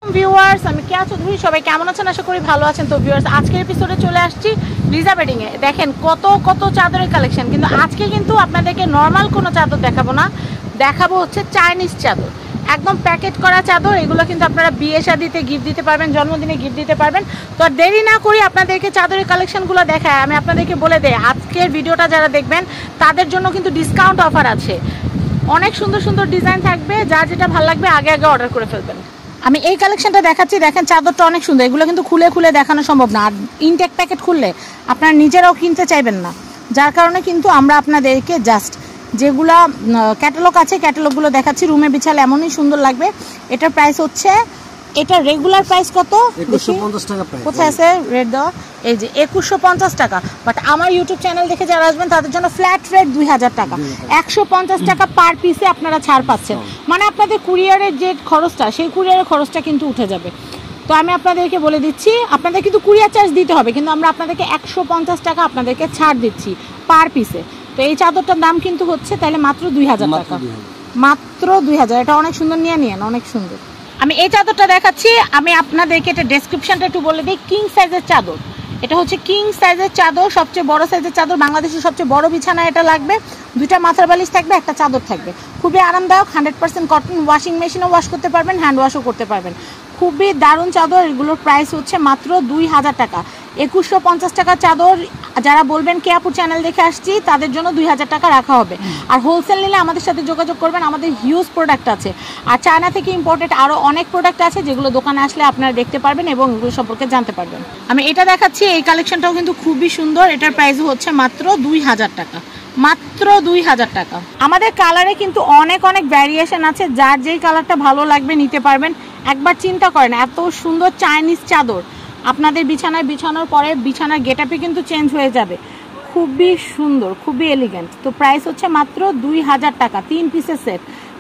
Viewers, আমি কেয়া চৌধুরী। সবাই কেমন আছেন? আশা করি ভালো আছেন। তো ভিউয়ার্স, আজকের এপিসোডে চলে আসছি লিজা বেডিং এ। দেখেন কত কত চাদরের কালেকশন, কিন্তু আজকে কিন্তু আপনাদেরকে নর্মাল কোনো চাদর দেখাবো না, দেখাবো হচ্ছে চাইনিজ চাদর, একদম প্যাকেট করা চাদর। এগুলো কিন্তু আপনারা বিয়ে শাদিতে গিফট দিতে পারবেন, জন্মদিনে গিফট দিতে পারবেন। তো আর দেরি না করি আপনাদেরকে চাদরের কালেকশনগুলো দেখায়। আমি আপনাদেরকে বলে দেই, আজকের ভিডিওটা যারা দেখবেন তাদের জন্য কিন্তু ডিসকাউন্ট অফার আছে। অনেক সুন্দর সুন্দর ডিজাইন থাকবে, যার যেটা ভালো লাগবে আগে আগে অর্ডার করে ফেলবেন। আমি এই কালেকশনটা দেখাচ্ছি, দেখেন চাদরটা অনেক সুন্দর। এগুলো কিন্তু খুলে খুলে দেখানো সম্ভব না, আর ইনটেক প্যাকেট খুললে আপনারা নিজেরাও কিনতে চাইবেন না। যার কারণে কিন্তু আমরা আপনাদেরকে জাস্ট যেগুলা ক্যাটালগ আছে ক্যাটালগুলো দেখাচ্ছি। রুমে বিছালে এমনই সুন্দর লাগবে। এটার প্রাইস হচ্ছে, এটা রেগুলার প্রাইস কত? 2150 টাকা প্রাইস। কোথায় আছে রেট দেওয়া? এই যে 2150 টাকা। বাট আমার ইউটিউব চ্যানেল দেখে যারা আসবেন তাদের জন্য ফ্ল্যাট রেট 2000 টাকা। 150 টাকা পার পিসে আপনারা ছাড় পাচ্ছেন। মানে আপনাদের কুরিয়ারের যে খরচটা, সেই কুরিয়ারের খরচটা কিন্তু উঠে যাবে। তো আমি আপনাদেরকে বলে দিচ্ছি, আপনাদের কিন্তু কুরিয়ার চার্জ দিতে হবে, কিন্তু আমরা আপনাদেরকে 150 টাকা আপনাদেরকে ছাড় দিচ্ছি পার পিসে। তো এই চাদরটার দাম কিন্তু হচ্ছে তাহলে মাত্র 2000 টাকা, মাত্র 2000। এটা অনেক সুন্দর, নিয়ে নিয়েন, অনেক সুন্দর। আমি এই চাদরটা দেখাচ্ছি, আমি আপনাদেরকে এটা ডেসক্রিপশনটা একটু বলে দিই। কিং সাইজের চাদর, এটা হচ্ছে কিং সাইজের চাদর, সবচেয়ে বড় সাইজের চাদর। বাংলাদেশের সবচেয়ে বড় বিছানা এটা লাগবে। দুইটা মাথার বালিশ থাকবে, একটা চাদর থাকবে। খুবই আরামদায়ক, 100% কটন। ওয়াশিং মেশিনেও ওয়াশ করতে পারবেন, হ্যান্ড ওয়াশও করতে পারবেন। খুবই দারুণ চাদর। এগুলোর প্রাইস হচ্ছে মাত্র 2000 টাকা। 2150 টাকার চাদর। যারা বলবেন কে আপুর চ্যানেল দেখে আসছি, তাদের জন্য 2000 টাকা রাখা হবে। আর হোলসেল নিলে আমাদের সাথে যোগাযোগ করবেন, আমাদের হিউজ প্রোডাক্ট আছে। আর চায়না থেকে ইম্পোর্টেড আরও অনেক প্রোডাক্ট আছে, যেগুলো দোকানে আসলে আপনারা দেখতে পারবেন এবং এগুলো সম্পর্কে জানতে পারবেন। আমি এটা দেখাচ্ছি, এই কালেকশনটাও কিন্তু খুবই সুন্দর। এটার প্রাইস হচ্ছে মাত্র 2000 টাকা, মাত্র 2000 টাকা। আমাদের কালারে কিন্তু অনেক অনেক ভ্যারিয়েশন আছে, যার যেই কালারটা ভালো লাগবে নিতে পারবেন। একবার চিন্তা করেন, এত সুন্দর চাইনিজ চাদর আপনাদের বিছানায় বিছানোর পরে বিছানার গেটআপে কিন্তু চেঞ্জ হয়ে যাবে। খুবই সুন্দর, খুবই এলিগেন্ট। তো প্রাইস হচ্ছে মাত্র 2000 টাকা। 3 পিসের সেট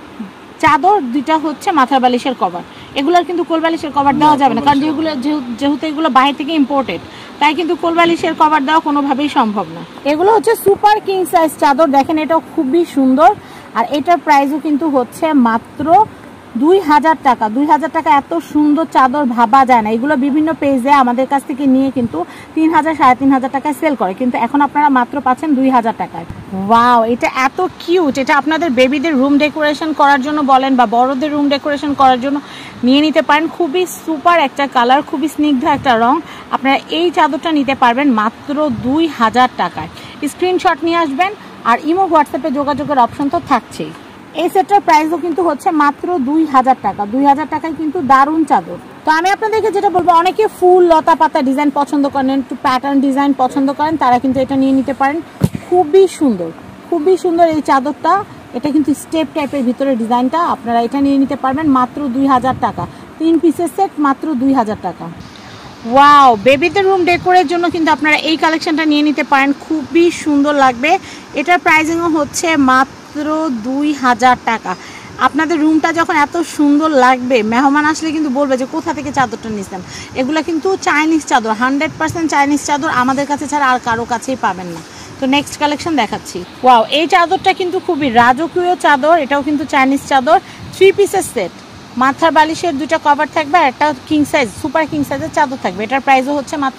চাদর, দুইটা হচ্ছে মাথার বালিশের কভার। এগুলোর কিন্তু কোল বালিশের কভার দেওয়া যাবে না, কারণ যেহেতু এগুলো বাইরে থেকে ইম্পোর্টেড, তাই কিন্তু কোল বালিশের কভার দেওয়া কোনোভাবেই সম্ভব না। এগুলো হচ্ছে সুপার কিং সাইজ চাদর। দেখেন এটাও খুবই সুন্দর। আর এটার প্রাইসও কিন্তু হচ্ছে মাত্র 2000 টাকা। 2000 টাকা এত সুন্দর চাদর ভাবা যায় না। এগুলো বিভিন্ন পেজে আমাদের কাছ থেকে নিয়ে কিন্তু 3000 3500 টাকায় সেল করে, কিন্তু এখন আপনারা মাত্র পাচ্ছেন 2000 টাকায়। ওয়াও, এটা এত কিউট। এটা আপনাদের বেবিদের রুম ডেকোরেশন করার জন্য বলেন বা বড়দের রুম ডেকোরেশন করার জন্য নিয়ে নিতে পারেন। খুবই সুপার একটা কালার, খুবই স্নিগ্ধ একটা রং। আপনারা এই চাদরটা নিতে পারবেন মাত্র 2000 টাকায়। স্ক্রিনশট নিয়ে আসবেন, আর ইমো হোয়াটসঅ্যাপে যোগাযোগের অপশন তো থাকছেই। এই সেটটার প্রাইসও কিন্তু হচ্ছে মাত্র 2000 টাকা। 2000 টাকায় কিন্তু দারুণ চাদর। তো আমি আপনাদেরকে যেটা বলবো, অনেকে ফুল লতা পাতা ডিজাইন পছন্দ করেন, একটু প্যাটার্ন ডিজাইন পছন্দ করেন, তারা কিন্তু এটা নিয়ে নিতে পারেন। খুবই সুন্দর, খুবই সুন্দর এই চাদরটা। এটা কিন্তু স্টেপ টাইপের ভিতরে ডিজাইনটা। আপনারা এটা নিয়ে নিতে পারবেন মাত্র 2000 টাকা। 3 পিসের সেট, মাত্র 2000 টাকা। ওয়াও, বেবিদের রুম ডেকোরের জন্য কিন্তু আপনারা এই কালেকশনটা নিয়ে নিতে পারেন। খুবই সুন্দর লাগবে। এটার প্রাইসিংও হচ্ছে মাত্র 2000 টাকা। আপনাদের রুমটা যখন এত সুন্দর লাগবে, মেহমান আসলে কিন্তু বলবে যে কোথা থেকে চাদরটা নিছেন। এগুলো কিন্তু চাইনিজ চাদর, 100% চাইনিজ চাদর। আমাদের কাছে ছাড়া আর কারো কাছেই পাবেন না। তো নেক্সট কালেকশন দেখাচ্ছি। ওয়াও, এই চাদরটা কিন্তু খুবই রাজকীয় চাদর। এটাও কিন্তু চাইনিজ চাদর। 3 পিসের সেট, মাথার বালিশের দুটো কভার থাকবে, আর একটা কিং সাইজ, সুপার কিং সাইজের চাদর থাকবে। এটার প্রাইসও হচ্ছে মাত্র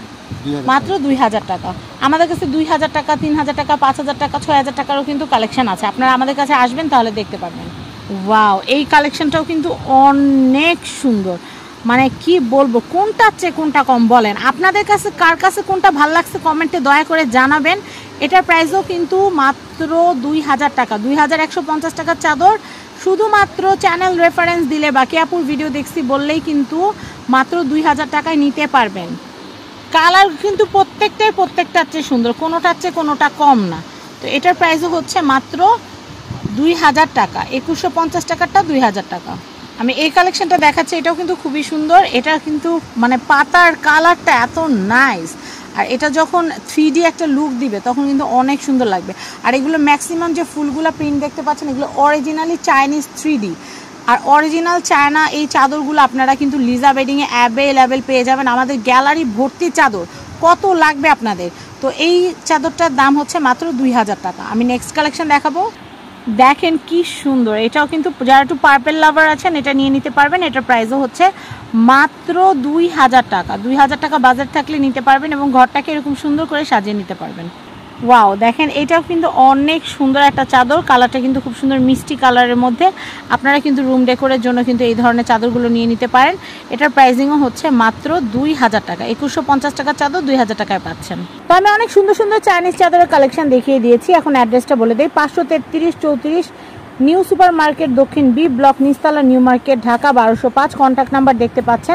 2000 টাকা। আমাদের কাছে 2000 টাকা, 3000 টাকা, 5000 টাকা, 6000 টাকারও কিন্তু কালেকশন আছে। আপনারা আমাদের কাছে আসবেন, তাহলে দেখতে পারবেন। ওয়াও, এই কালেকশনটাও কিন্তু অনেক সুন্দর। মানে কি বলবো, কোনটার চেয়ে কোনটা কম বলেন? আপনাদের কাছে কার কাছে কোনটা ভালো লাগছে কমেন্টে দয়া করে জানাবেন। এটার প্রাইসও কিন্তু মাত্র 2000 টাকা। 2150 টাকার চাদর। শুধুমাত্র চ্যানেল রেফারেন্স দিলে বা কে আপুর ভিডিও দেখছি বললেই কিন্তু মাত্র 2000 টাকায় নিতে পারবেন। কালার কিন্তু প্রত্যেকটার চেয়ে সুন্দর, কোনোটার চেয়ে কোনোটা কম না। তো এটার প্রাইসও হচ্ছে মাত্র 2000 টাকা। 2150 টাকারটা 2000 টাকা। আমি এই কালেকশনটা দেখাচ্ছি, এটাও কিন্তু খুবই সুন্দর। এটা কিন্তু মানে পাতার কালারটা এত নাইস, আর এটা যখন 3D একটা লুক দিবে তখন কিন্তু অনেক সুন্দর লাগবে। আর এগুলো ম্যাক্সিমাম যে ফুলগুলো প্রিন্ট দেখতে পাচ্ছেন, এগুলো অরিজিনালি চাইনিজ 3D। আর অরিজিনাল চায়না এই চাদরগুলো আপনারা কিন্তু লিজা বেডিংয়ে অ্যাভেলেবেল পেয়ে যাবেন। আমাদের গ্যালারি ভর্তি চাদর, কত লাগবে আপনাদের। তো এই চাদরটার দাম হচ্ছে মাত্র 2000 টাকা। আমি নেক্সট কালেকশন দেখাবো। দেখেন কি সুন্দর, এটাও কিন্তু যারা একটু পার্পেল লাভার আছেন এটা নিয়ে নিতে পারবেন। এটার প্রাইসও হচ্ছে মাত্র 2000 টাকা। 2000 টাকা বাজেট থাকলে নিতে পারবেন এবং ঘরটাকে এরকম সুন্দর করে সাজিয়ে নিতে পারবেন। ওয়াও, দেখেন এটাও কিন্তু অনেক সুন্দর একটা চাদর, কালারটা কিন্তু খুব সুন্দর মিষ্টি কালারের মধ্যে। আপনারা কিন্তু রুম ডেকোরের জন্য কিন্তু এই ধরনের চাদরগুলো নিয়ে নিতে পারেন। এটার প্রাইসিংও হচ্ছে মাত্র 2000 টাকা। 2150 টাকার চাদর 2000 টাকায় পাচ্ছেন। তো আমি অনেক সুন্দর সুন্দর চাইনিজ চাদরের কালেকশন দেখিয়ে দিয়েছি। এখন অ্যাড্রেসটা বলে দিই, 533-34 নিউ সুপার মার্কেট, দক্ষিণ বি ব্লক, নিচতলা, new market, Dhaka 1205। Contact number দেখতে পাচ্ছেন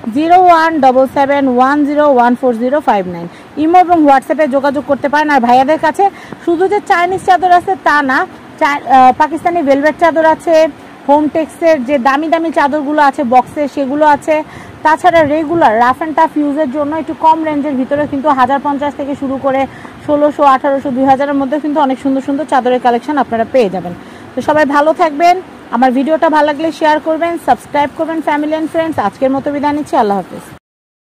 0177101405 ইমো এবং হোয়াটসঅ্যাপে যোগাযোগ করতে পারেন। আর ভাইয়াদের কাছে শুধু যে চাইনিজ চাদর আছে তা না, পাকিস্তানি ভেলভেট চাদর আছে, হোম টেক্সের যে দামি দামি চাদরগুলো আছে বক্সে সেগুলো আছে। তাছাড়া রেগুলার রাফ অ্যান্ড টাফ ইউজের জন্য একটু কম রেঞ্জের ভিতরে কিন্তু 1050 থেকে শুরু করে 1600, 1800, 2000-এর মধ্যে কিন্তু অনেক সুন্দর সুন্দর চাদরের কালেকশন আপনারা পেয়ে যাবেন। তো সবাই ভালো থাকবেন, আমার ভিডিওটা ভালো লাগলে শেয়ার করবেন, সাবস্ক্রাইব করবেন ফ্যামিলি অ্যান্ড ফ্রেন্ডস। আজকের মতো বিদায় নিচ্ছি, আল্লাহ হাফেজ।